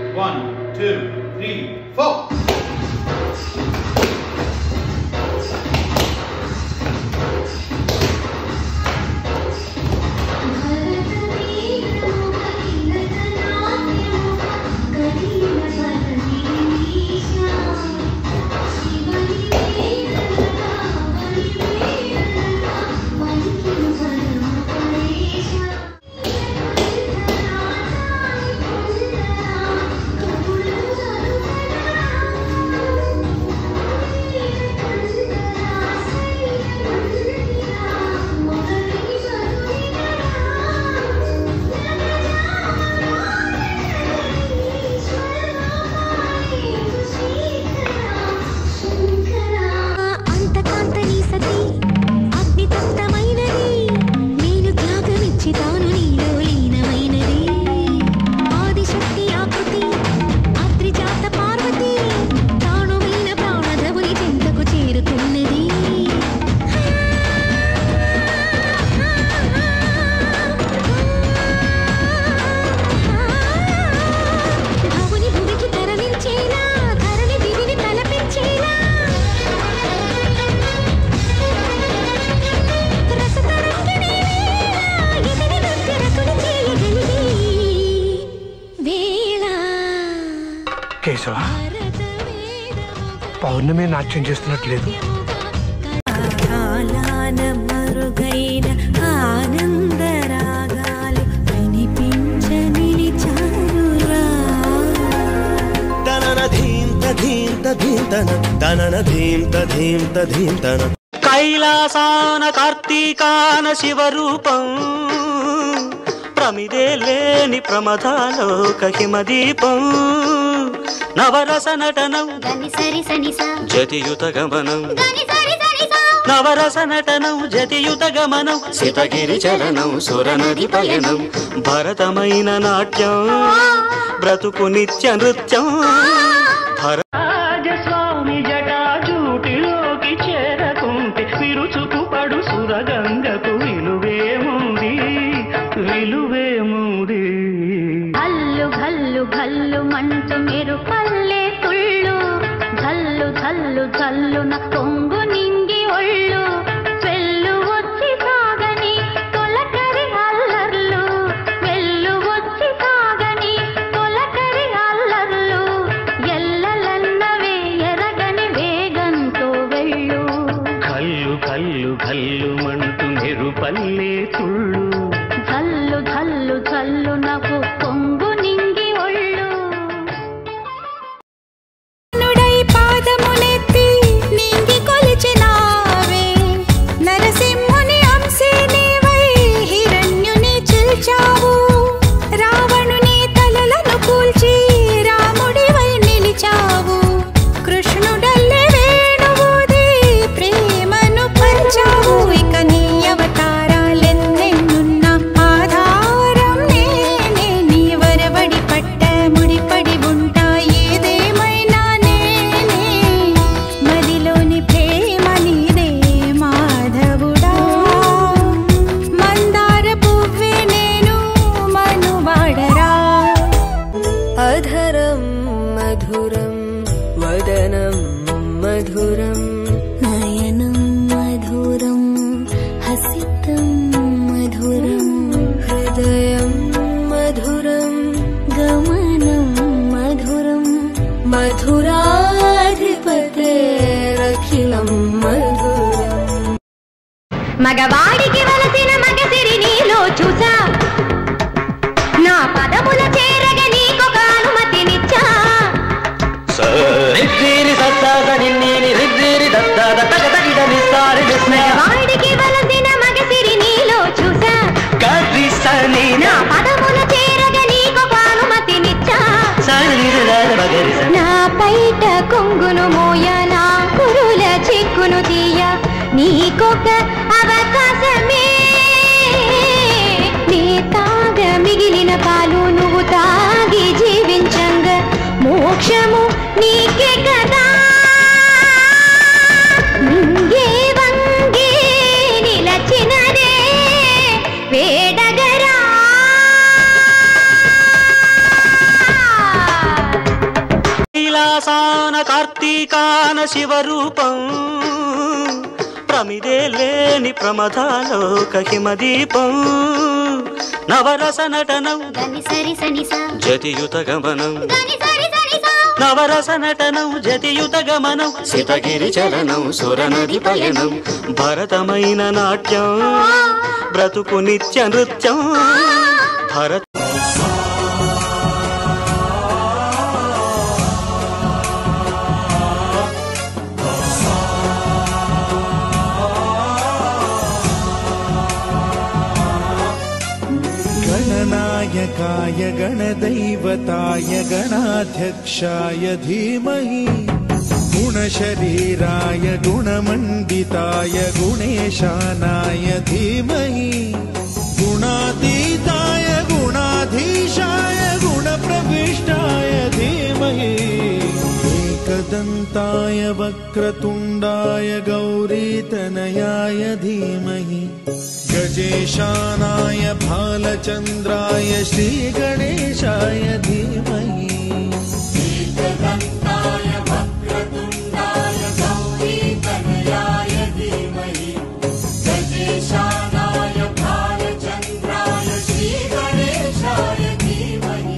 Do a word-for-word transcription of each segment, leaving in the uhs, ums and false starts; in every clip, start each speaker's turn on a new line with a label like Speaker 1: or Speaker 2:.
Speaker 1: One, two, three, four.
Speaker 2: Keshava, పౌర్ణమి నాట్యం చేస్తున్నట్లేదు.
Speaker 3: కైలాసాన కార్తీకాన శివరూపం, ప్రమిదే లేని ప్రమదాలోక హిమదీపం, నవరస నటనం జతియుత గమనం, నవరస నటనం జతియుత గమనం, సితగిరి చలనం సురనది పయనం, భరతమైన నాట్యం బ్రతుకు నిత్య నృత్యం. రాజస్వామి జటాజూటిలోకి చేరకుంటే విరుచుకు పడు సురగంగకు విలువేముంది, విలువేముంది.
Speaker 4: గల్లు గల్లు గల్లు మంటూ మీరు పల్లె తుళ్ళు, గల్లు గల్లు గల్లున కొంగు నింగి ఒళ్ళు, వెళ్ళు వచ్చి సాగని తొలకరి అల్లర్లు, వెళ్ళు వచ్చి సాగని తొలకరి అల్లర్లు, ఎల్లలన్నవే ఎరగని వేగంతో వెళ్ళు.
Speaker 3: కల్లు కల్లు కల్లు మంటూ మీరు పల్లె తుళ్ళు,
Speaker 4: గల్లు గల్లు గల్లు నాకు కొంగు నింగి ఒళ్ళు. నుడై పాదములెత్తి నింగి కొలిచినావే, నరసింహుని అంశే నీవై హిరణ్యుని చిల్చావు, రావణుని తలలను కూల్చి రాముడివై నిలిచావు, కృష్ణుడల్లే వేణువూది ప్రేమను పంచావు. ఇక నీ అవతారాలెన్నెన్నున్న ఆధారం నేనే, నీ వరవడి పట్ట ముడిపడి ఉంటా ఏదేమైనా నేనే, మదిలోని ప్రేమ నీదే మాధవుడా, మందార పువ్వే నేను మనువాడరా.
Speaker 5: అధరం మధురం వదనం మధురం,
Speaker 4: నయనం మధురం హసితం మధురం,
Speaker 5: హృదయం మధురం
Speaker 4: గమనం మధురం,
Speaker 5: మధురాధిపతేరఖిలం మధురం.
Speaker 4: మగవాడికి వలసిన మగసిరి నీలో చూసా, నా పదముల చేరగ నీకొక అనుమతినిచ్చా. మగవాడికి వలసిన మగసిరి నీలో చూసా, నా పదముల చేరగ నీకొక అనుమతినిచ్చా. నా పైట కొంగును మోయ, నా కురుల చిక్కును తీయ, నీకొక అవకాశమే. నీ తాగ మిగిలిన పాలు నువ్వు తాగి జీవించంగా, మోక్షము నీకే కదా. నింగే వంగే నిలచినదే వేడగరా.
Speaker 3: కైలాసాన కార్తీకాన శివరూపం ప్రమిదే లేని ప్రమదాలోక హిమదీపం నవరస నటనం జతియుత గమనం నవరస నటనం జతియుత గమనం సితగిరి చలనం సురనది పయనం భరతమైన నాట్యం బ్రతుకు నిత్య నృత్యం భరత
Speaker 6: गणनायकाय गणदैवताय गणाध्यक्षाय धीमहि गुणशरीराय गुणमण्डिताय गुणेशानाय धीमहि गुणातीताय गुणाधीशाय गुणप्रविष्टाय धीमहि एकदन्ताय वक्रतुण्डाय गौरीतनयाय धीमहि गजेशानाय भालचन्द्राय श्रीगणेशाय धीमहि एकदन्ताय वक्रतुण्डाय गौरीतनयाय धीमहि गजेशानाय भालचन्द्राय श्रीगणेशाय धीमहि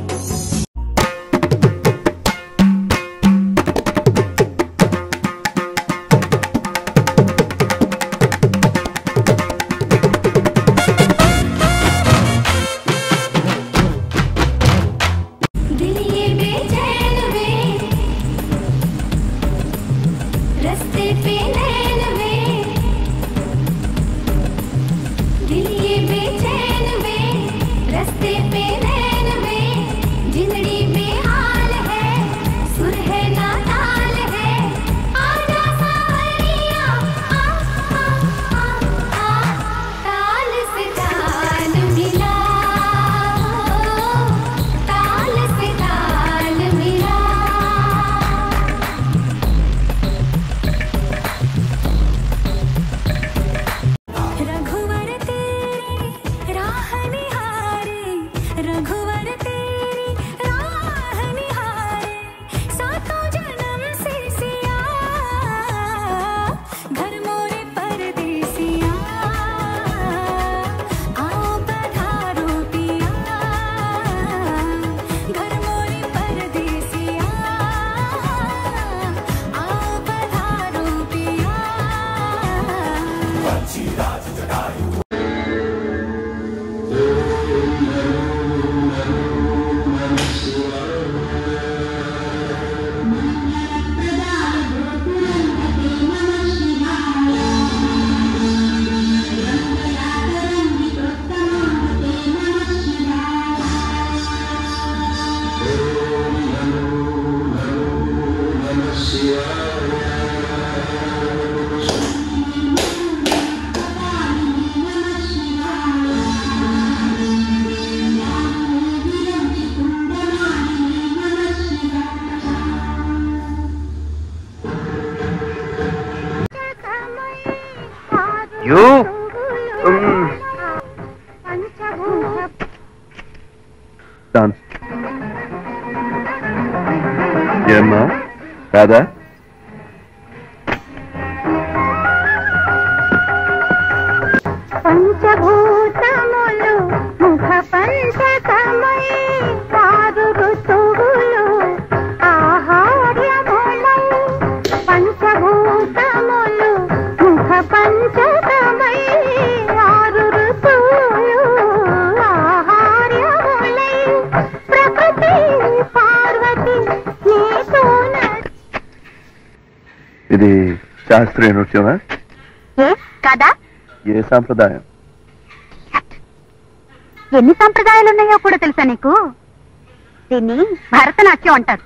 Speaker 7: You? Um. Dance. Gemma? Radha?
Speaker 4: పంచభూతములు ముఖ పంచకమై ఆరు ఋతువులు ఆహార్యములై పంచభూతములు ముఖ పంచకమై ఆరు ఋతువులు ఆహార్యములై ప్రకృతి పార్వతి నీతోన.
Speaker 7: ఇది శాస్త్రీయ నృత్యమా?
Speaker 4: కదా.
Speaker 7: ఏ సాంప్రదాయం?
Speaker 4: ఎన్ని సంప్రదాయాలు ఉన్నాయో కూడా తెలుసా నీకు? దీన్ని భరతనాట్యం అంటారు.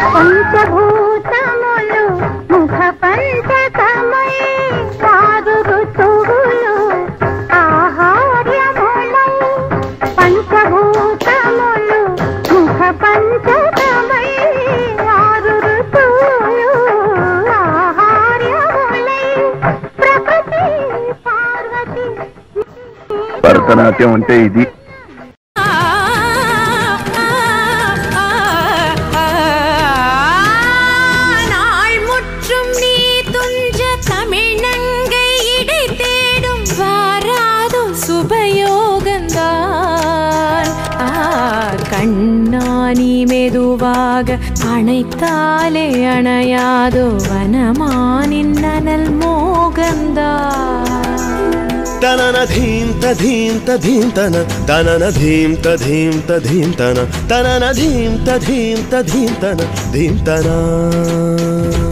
Speaker 4: పంచభూతములు ముఖ పంచకమై సాధు
Speaker 7: భరతనాట్యం అంటే ఇది.
Speaker 5: கண்ணானி மெதுவாக அணைத்தாலே அணையாதோ வனமானின் நனல் மோகந்தா
Speaker 8: தனன தீம் ததீம் ததீம் தன தனன தீம் ததீம் ததீம் தன தனன தீம் ததீம் ததீம் தன தீம் தன